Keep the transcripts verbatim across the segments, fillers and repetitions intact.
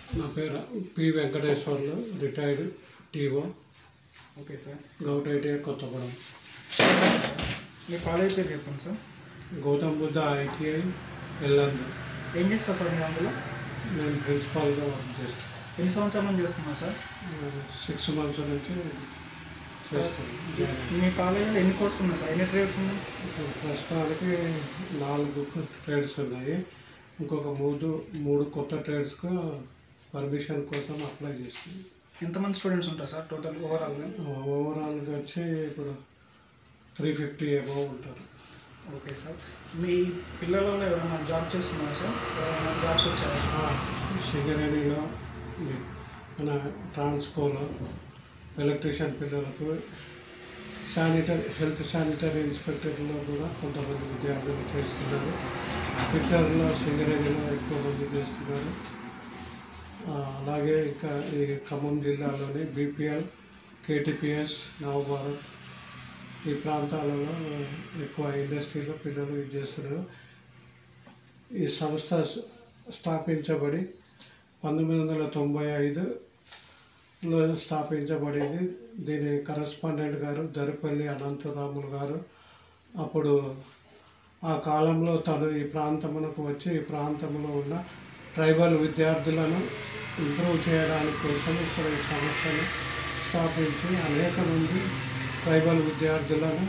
నా పేరు P Venkateswarlu, retired TO. Okay sir. Govt ITI Kothagudem. మీ కాలేజ్ పేరు చెప్పండి సార్. గౌతమ్ బుద్ధ ఐటీఐ ఎల్లందు. ఏం చేస్తారు సార్ మీరు అందులో? నేను ప్రిన్సిపాల్గా వర్క్ చేస్తాను. ఎన్ని సంవత్సరాల నుంచి చేస్తున్నారు సార్? సిక్స్ మంత్స్ నుంచి చేస్తాను. మీ కాలేజీలో ఎన్ని కోర్సులు ఉన్నాయి సార్? ఎన్ని ట్రేడ్స్ ఉన్నాయి? ప్రస్తుతానికి నాలుగు ట్రేడ్స్ ఉన్నాయి. ఇంకొక మూడు మూడు కొత్త ట్రేడ్స్కు పర్మిషన్ కోసం అప్లై చేస్తుంది. ఎంతమంది స్టూడెంట్స్ ఉంటారు సార్ టోటల్ ఓవరాల్గా? ఓవరాల్గా వచ్చి ఇప్పుడు త్రీ ఫిఫ్టీ అబవ్ ఉంటారు. Okay sir. మీ పిల్లలలో ఎవరైనా జాబ్ చేస్తున్నారా సార్? ఎవరైనా జాబ్స్ వచ్చారా? సింగరేణిలో, మన ట్రాన్స్కోలో ఎలక్ట్రీషియన్ పిల్లలకు, శానిటరీ హెల్త్ శానిటరీ ఇన్స్పెక్టర్లో కూడా కొంతమంది విద్యార్థులు చేస్తున్నారు. ఫిట్టర్లో సింగరేణిలో ఎక్కువ మంది చేస్తున్నారు. అలాగే ఇంకా ఈ ఖమ్మం జిల్లాలోని బీపీఎల్, కేటీపీఎస్, నవభారత్ ఈ ప్రాంతాలలో ఎక్కువ ఇండస్ట్రీలో పిల్లలు ఇది చేస్తున్నారు. ఈ సంస్థ స్థాపించబడి పంతొమ్మిది వందల తొంభై ఐదులో స్థాపించబడింది. దీని కరస్పాండెంట్ గారు దరిపల్లి అనంతరాములు గారు. అప్పుడు ఆ కాలంలో తను ఈ ప్రాంతమునకు వచ్చి ఈ ప్రాంతంలో ఉన్న ట్రైబల్ విద్యార్థులను ఇంప్రూవ్ చేయడానికి కోసం ఇక్కడ ఈ సంస్థను స్థాపించి అనేక మంది ట్రైబల్ విద్యార్థులను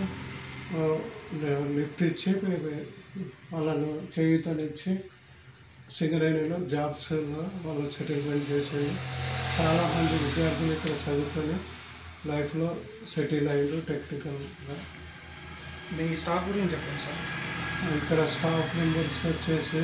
లిఫ్ట్ ఇచ్చి వాళ్ళను చేయూతనిచ్చి సింగరేణిలో జాబ్స్లో వాళ్ళు సెటిల్మెంట్ చేసి చాలామంది విద్యార్థులు ఇక్కడ చదువుకొని లైఫ్లో సెటిల్ అయ్యారు టెక్నికల్గా. మీ స్టాఫ్ గురించి చెప్పండి సార్. ఇక్కడ స్టాఫ్ మెంబర్స్ వచ్చేసి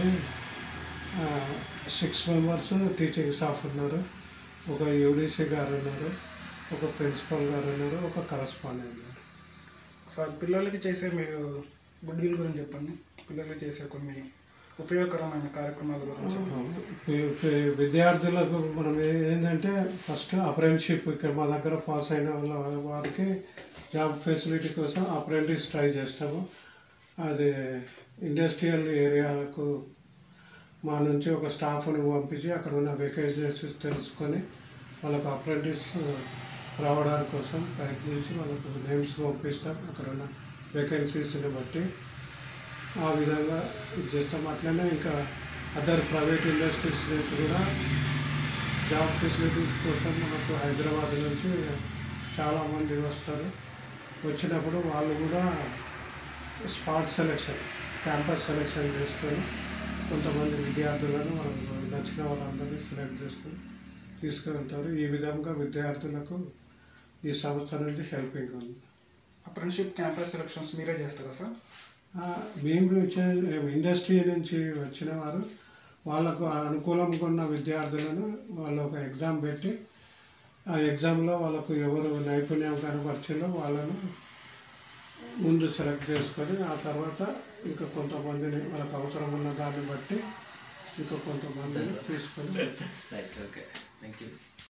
సిక్స్ మెంబర్స్ టీచింగ్ స్టాఫ్ ఉన్నారు. ఒక యూడీసీ గారు ఉన్నారు, ఒక ప్రిన్సిపల్ గారు ఉన్నారు, ఒక కరస్పాండెంట్ గారు. సార్ పిల్లలకి చేసే మీరు గుడ్ విల్ గురించి చెప్పండి. పిల్లలకి చేసే కొన్ని ఉపయోగకరమైన కార్యక్రమాల గురించి. విద్యార్థులకు మనం ఏంటంటే ఫస్ట్ అప్రెంటిస్షిప్ ఇక్కడ మా దగ్గర పాస్ అయిన వాళ్ళ వారికి జాబ్ ఫెసిలిటీ కోసం అప్రెంటిస్ ట్రై చేస్తాము. అది ఇండస్ట్రియల్ ఏరియాలకు మా నుంచి ఒక స్టాఫ్ని పంపించి అక్కడ ఉన్న వేకెన్సీస్ తెలుసుకొని వాళ్ళకు అప్రెంటిస్ రావడానికి కోసం ప్రయత్నించి వాళ్ళకు నేమ్స్ పంపిస్తాం అక్కడ ఉన్న వేకెన్సీస్ని బట్టి. ఆ విధంగా ఇది చేస్తాం. అట్లనే ఇంకా అదర్ ప్రైవేట్ ఇండస్ట్రీస్ నుంచి కూడా జాబ్ ఫెసిలిటీస్ కోసం మనకు హైదరాబాద్ నుంచి చాలామంది వస్తారు. వచ్చినప్పుడు వాళ్ళు కూడా స్పాట్ సెలెక్షన్, క్యాంపస్ సెలెక్షన్ చేసుకొని కొంతమంది విద్యార్థులను వాళ్ళకు నచ్చిన వాళ్ళందరినీ సెలెక్ట్ చేసుకొని తీసుకువెళ్తారు. ఈ విధంగా విద్యార్థులకు ఈ సంస్థ నుండి హెల్పింగ్ ఉంది. అప్రెంటిస్షిప్ క్యాంపస్ సెలెక్షన్స్ మీరే చేస్తారా సార్? మేము ఇండస్ట్రీ నుంచి వచ్చిన వారు వాళ్ళకు అనుకూలంగా ఉన్న విద్యార్థులను వాళ్ళు ఒక ఎగ్జామ్ పెట్టి ఆ ఎగ్జామ్లో వాళ్ళకు ఎవరు నైపుణ్యం కనపరిచేలో వాళ్ళను ముందు సెలెక్ట్ చేసుకొని ఆ తర్వాత ఇంకా కొంతమందిని వాళ్ళకు అవసరం ఉన్న దాన్ని బట్టి ఇంకా కొంతమందిని తీసుకొని.